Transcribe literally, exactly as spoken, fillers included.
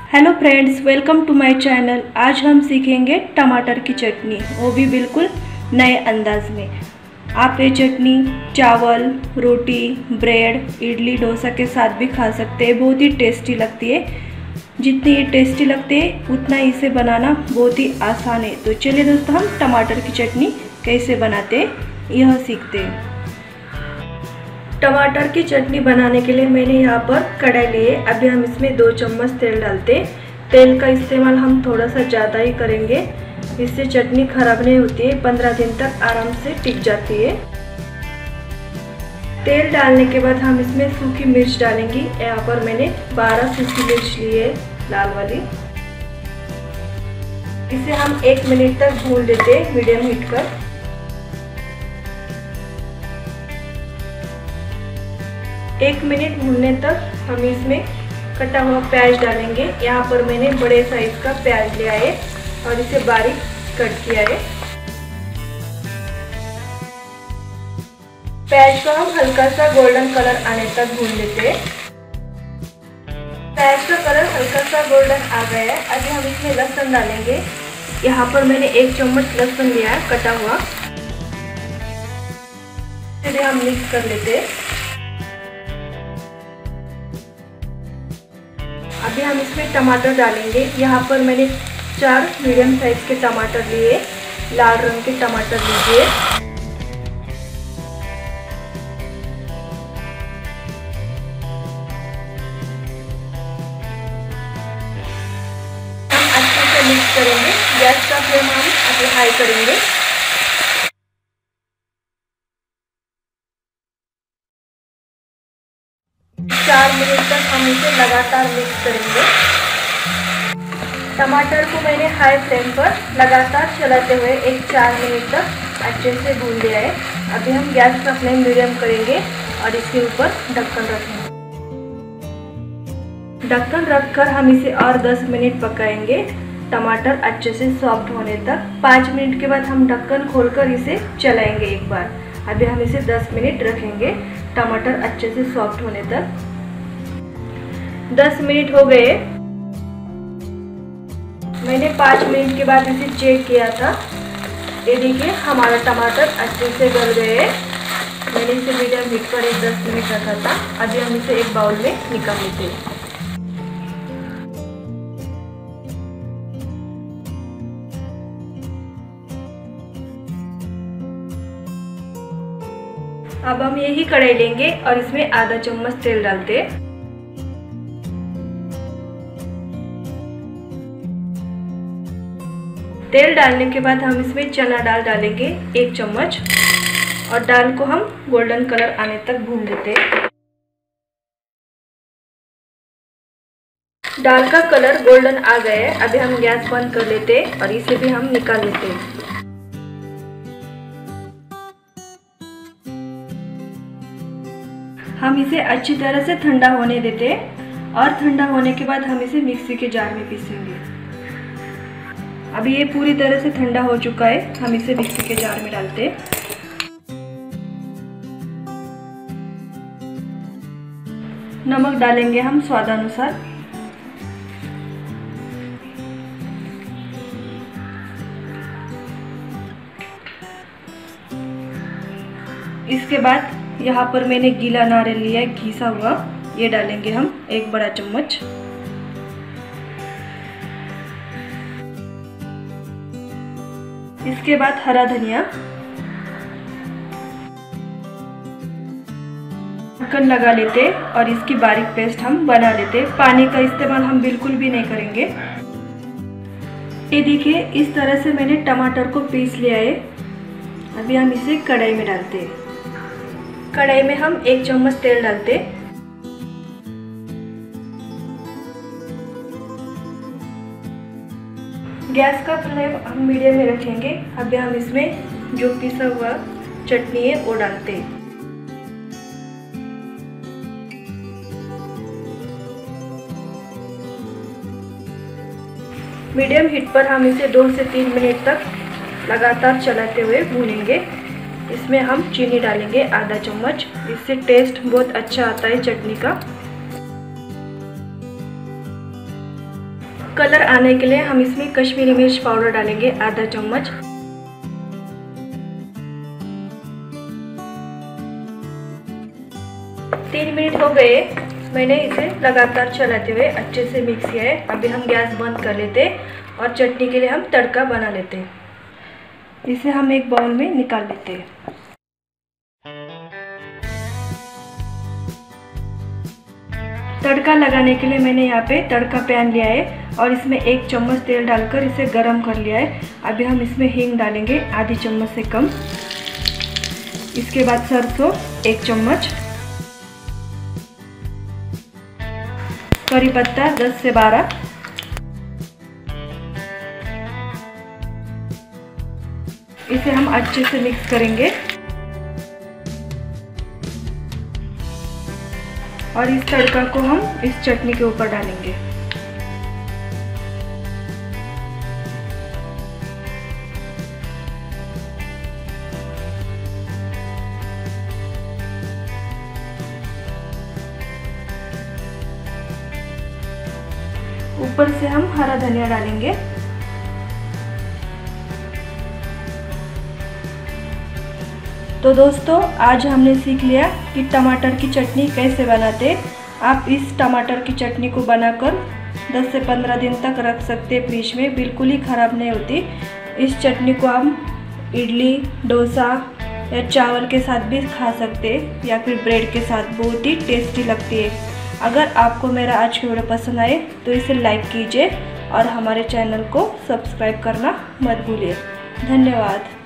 Hello friends, welcome to my channel. आज हम सीखेंगे टमाटर की चटनी, वो भी बिल्कुल नए अंदाज में। आप ये चटनी चावल, रोटी, ब्रेड, इडली, डोसा के साथ भी खा सकते हैं। बहुत ही टेस्टी लगती है। जितनी ये टेस्टी लगती है उतना इसे बनाना बहुत ही आसान है। तो चलिए दोस्तों, हम टमाटर की चटनी कैसे बनाते हैं यह सीखते हैं। टमाटर की चटनी बनाने के लिए मैंने यहाँ पर कढ़ाई ली है। अभी हम इसमें दो चम्मच तेल डालते हैं। तेल का इस्तेमाल हम थोड़ा सा ज़्यादा ही करेंगे, इससे चटनी ख़राब नहीं होती है, पंद्रह दिन तक आराम से टिक जाती है। तेल डालने के बाद हम इसमें सूखी मिर्च डालेंगे। यहाँ पर मैंने बारह सूखी मिर्च ली है, लाल वाली। इसे हम एक मिनट तक भून देते हैं मीडियम हीट पर। एक मिनट भूनने तक हम इसमें कटा हुआ प्याज डालेंगे। यहाँ पर मैंने बड़े साइज का प्याज लिया है और इसे बारीक कट किया है। प्याज को हम हल्का सा गोल्डन कलर आने तक भून लेते हैं। प्याज का कलर हल्का सा गोल्डन आ गया है। अभी हम इसमें लहसुन डालेंगे। यहाँ पर मैंने एक चम्मच लहसुन लिया है कटा हुआ। इसे हम मिक्स कर लेते हैं। अभी हम इसमें टमाटर डालेंगे। यहाँ पर मैंने चार मीडियम साइज के टमाटर लिए, लाल रंग के टमाटर लीजिए। हम अच्छे से मिक्स करेंगे। गैस का फ्लेम हम अभी हाई करेंगे। चार मिनट तक हम इसे लगातार मिक्स करेंगे। टमाटर को मैंने हाई फ्लेम पर लगातार चलाते हुए एक चार मिनट तक अच्छे से भून लिया है। अभी हम गैस का फ्लेम मीडियम करेंगे और इसके ऊपर ढक्कन रखेंगे। ढक्कन रखकर हम इसे और दस मिनट पकाएंगे, टमाटर अच्छे से सॉफ्ट होने तक। पाँच मिनट के बाद हम ढक्कन खोलकर इसे चलाएंगे एक बार। अभी हम इसे दस मिनट रखेंगे, टमाटर अच्छे से सॉफ्ट होने तक। दस मिनट हो गए। मैंने पाँच मिनट के बाद इसे चेक किया था। ये देखिए, हमारा टमाटर अच्छे से गल गए। मैंने इसे मीडियम हीट पर एक दस मिनट रखा था। अभी हम इसे एक बाउल में निकाल लेते हैं। अब हम यही कढ़ाई लेंगे और इसमें आधा चम्मच तेल डालते हैं। तेल डालने के बाद हम इसमें चना दाल डालेंगे एक चम्मच, और दाल को हम गोल्डन कलर आने तक भून लेते हैं। दाल का कलर गोल्डन आ गया है। अभी हम गैस बंद कर लेते हैं और इसे भी हम निकाल लेते हैं। हम इसे अच्छी तरह से ठंडा होने देते हैं और ठंडा होने के बाद हम इसे मिक्सी के जार में पीसेंगे। अभी ये पूरी तरह से ठंडा हो चुका है। हम इसे मिक्सी के जार में डालते हैं। नमक डालेंगे हम स्वादानुसार। इसके बाद यहाँ पर मैंने गीला नारियल लिया है, घिसा हुआ, ये डालेंगे हम एक बड़ा चम्मच। इसके बाद हरा धनिया। ढक्कन लगा लेते और इसकी बारीक पेस्ट हम बना लेते। पानी का इस्तेमाल हम बिल्कुल भी नहीं करेंगे। ये देखिए, इस तरह से मैंने टमाटर को पीस लिया है। अभी हम इसे कढ़ाई में डालते हैं। कढ़ाई में हम एक चम्मच तेल डालते। गैस का फ्लेम हम मीडियम में रखेंगे। अभी हम इसमें जो पिसा हुआ चटनी है वो डालते हैं। मीडियम हीट पर हम इसे दो से तीन मिनट तक लगातार चलाते हुए भूनेंगे। इसमें हम चीनी डालेंगे आधा चम्मच। इससे टेस्ट बहुत अच्छा आता है चटनी का। कलर आने के लिए हम इसमें कश्मीरी मिर्च पाउडर डालेंगे आधा चम्मच। तीन मिनट हो गए, मैंने इसे लगातार चलाते हुए अच्छे से मिक्स किया है। अभी हम गैस बंद कर लेते और चटनी के लिए हम तड़का बना लेते। इसे हम एक बाउल में निकाल लेते हैं। तड़का लगाने के लिए मैंने यहाँ पे तड़का पैन लिया है और इसमें एक चम्मच तेल डालकर इसे गरम कर लिया है। अभी हम इसमें हींग डालेंगे आधी चम्मच से कम। इसके बाद सरसों एक चम्मच, करी पत्ता दस से बारह, इसे हम अच्छे से मिक्स करेंगे और इस तड़का को हम इस चटनी के ऊपर डालेंगे। ऊपर से हम हरा धनिया डालेंगे। तो दोस्तों, आज हमने सीख लिया कि टमाटर की चटनी कैसे बनाते। आप इस टमाटर की चटनी को बनाकर दस से पंद्रह दिन तक रख सकते फ्रिज में, बिल्कुल ही ख़राब नहीं होती। इस चटनी को हम इडली, डोसा या चावल के साथ भी खा सकते या फिर ब्रेड के साथ, बहुत ही टेस्टी लगती है। अगर आपको मेरा आज का वीडियो पसंद आए तो इसे लाइक कीजिए और हमारे चैनल को सब्सक्राइब करना मत भूलिए। धन्यवाद।